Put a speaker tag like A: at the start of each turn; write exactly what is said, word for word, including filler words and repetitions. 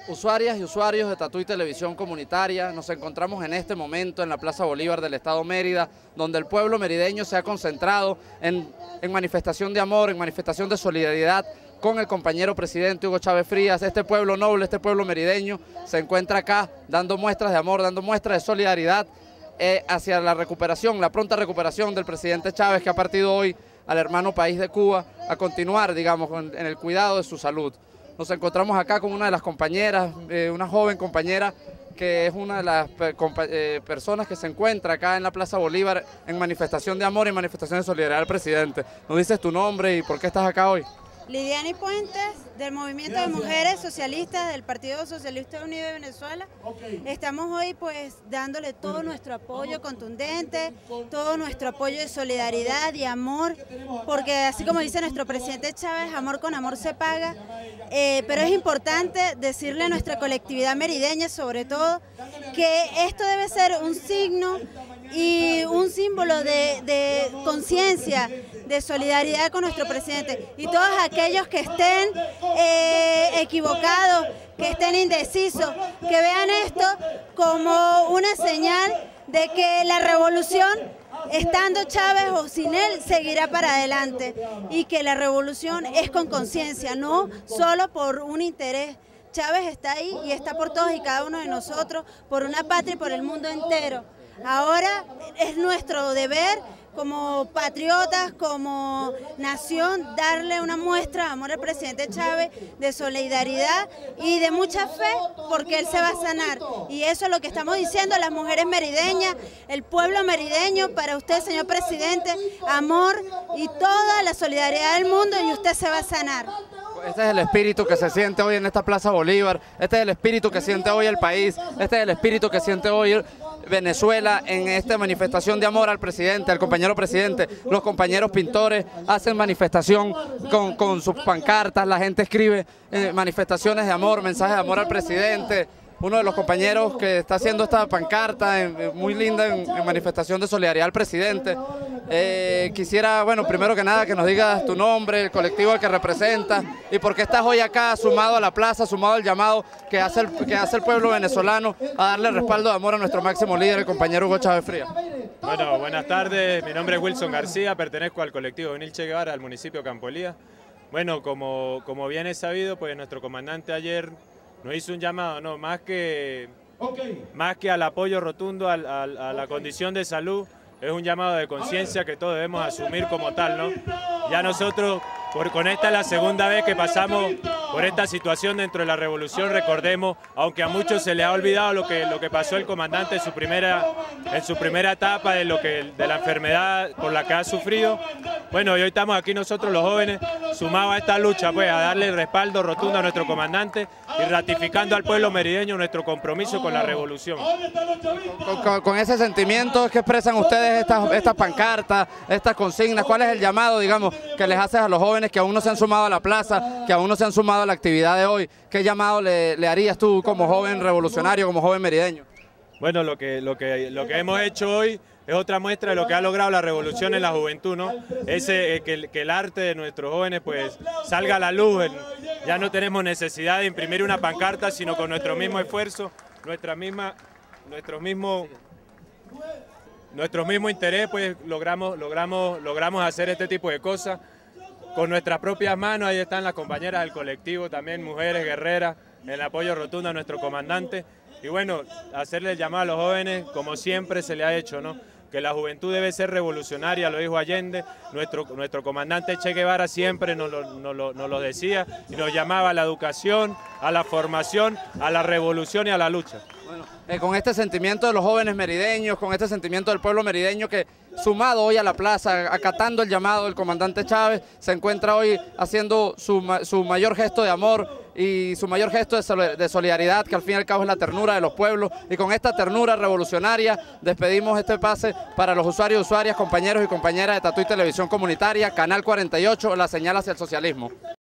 A: Usuarias y usuarios de Tatuí Televisión Comunitaria, nos encontramos en este momento en la Plaza Bolívar del Estado Mérida, donde el pueblo merideño se ha concentrado en, en manifestación de amor, en manifestación de solidaridad con el compañero presidente Hugo Chávez Frías. Este pueblo noble, este pueblo merideño se encuentra acá dando muestras de amor, dando muestras de solidaridad eh, hacia la recuperación, la pronta recuperación del presidente Chávez, que ha partido hoy al hermano país de Cuba a continuar, digamos, en, en el cuidado de su salud. Nos encontramos acá con una de las compañeras, eh, una joven compañera que es una de las eh, personas que se encuentra acá en la Plaza Bolívar en manifestación de amor y manifestación de solidaridad al presidente. ¿Nos dices tu nombre y por qué estás acá hoy?
B: Lidiani Puentes, del Movimiento de Mujeres Socialistas del Partido Socialista Unido de Venezuela. Estamos hoy pues dándole todo nuestro apoyo contundente, todo nuestro apoyo de solidaridad y amor, porque así como dice nuestro presidente Chávez, amor con amor se paga, eh, pero es importante decirle a nuestra colectividad merideña sobre todo que esto debe ser un signo y un símbolo de, de conciencia, de solidaridad con nuestro presidente, y todos aquellos que estén eh, equivocados, que estén indecisos, que vean esto como una señal de que la revolución, estando Chávez o sin él, seguirá para adelante, y que la revolución es con conciencia, no solo por un interés. Chávez está ahí y está por todos y cada uno de nosotros, por una patria y por el mundo entero. Ahora es nuestro deber como patriotas, como nación, darle una muestra de amor al presidente Chávez, de solidaridad y de mucha fe, porque él se va a sanar. Y eso es lo que estamos diciendo las mujeres merideñas, el pueblo merideño, para usted, señor presidente, amor y toda la solidaridad del mundo, y usted se va a sanar.
A: Este es el espíritu que se siente hoy en esta Plaza Bolívar, este es el espíritu que siente hoy el país, este es el espíritu que siente hoy Venezuela en esta manifestación de amor al presidente, al compañero presidente. Los compañeros pintores hacen manifestación con, con sus pancartas, la gente escribe eh, manifestaciones de amor, mensajes de amor al presidente. Uno de los compañeros que está haciendo esta pancarta en, muy linda en, en manifestación de solidaridad al presidente. Eh, quisiera, bueno, primero que nada que nos digas tu nombre, el colectivo al que representas y por qué estás hoy acá sumado a la plaza, sumado al llamado que hace el, que hace el pueblo venezolano a darle respaldo de amor a nuestro máximo líder, el compañero Hugo Chávez Frías.
C: Bueno, buenas tardes, mi nombre es Wilson García, pertenezco al colectivo Benil Che Guevara del municipio de Campo Elías. Bueno, como, como bien es sabido, pues nuestro comandante ayer nos hizo un llamado, no, más que, más que al apoyo rotundo a, a, a la condición de salud, es un llamado de conciencia que todos debemos asumir como tal, ¿no? Ya nosotros, por, con esta es la segunda vez que pasamos por esta situación dentro de la revolución, recordemos, aunque a muchos se les ha olvidado lo que, lo que pasó el comandante en su primera, en su primera etapa de, lo que, de la enfermedad por la que ha sufrido. Bueno, y hoy estamos aquí nosotros los jóvenes, sumados a esta lucha, pues a darle el respaldo rotundo a nuestro comandante y ratificando al pueblo merideño nuestro compromiso con la revolución.
A: Con, con, con ese sentimiento que expresan ustedes estas, estas pancartas, estas consignas, ¿cuál es el llamado, digamos, que les haces a los jóvenes que aún no se han sumado a la plaza, que aún no se han sumado a la actividad de hoy? ¿Qué llamado le, le harías tú como joven revolucionario, como joven merideño?
C: Bueno, lo que, lo que, lo que hemos hecho hoy es otra muestra de lo que ha logrado la revolución en la juventud, ¿no? Ese, eh, que, el, que el arte de nuestros jóvenes pues salga a la luz. El, ya no tenemos necesidad de imprimir una pancarta, sino con nuestro mismo esfuerzo, nuestra misma, nuestro mismo, nuestro mismo interés, pues logramos, logramos, logramos hacer este tipo de cosas con nuestras propias manos. Ahí están las compañeras del colectivo, también mujeres guerreras, el apoyo rotundo a nuestro comandante. Y bueno, hacerle el llamado a los jóvenes, como siempre se le ha hecho, ¿no? Que la juventud debe ser revolucionaria, lo dijo Allende, nuestro, nuestro comandante Che Guevara siempre nos lo, nos, lo, nos lo decía y nos llamaba a la educación, a la formación, a la revolución y a la lucha.
A: Bueno, eh, con este sentimiento de los jóvenes merideños, con este sentimiento del pueblo merideño que sumado hoy a la plaza, acatando el llamado del comandante Chávez, se encuentra hoy haciendo su, su mayor gesto de amor y su mayor gesto de solidaridad, que al fin y al cabo es la ternura de los pueblos, y con esta ternura revolucionaria despedimos este pase para los usuarios y usuarias, compañeros y compañeras de Tatuí Televisión Comunitaria, Canal cuarenta y ocho, la señal hacia el socialismo.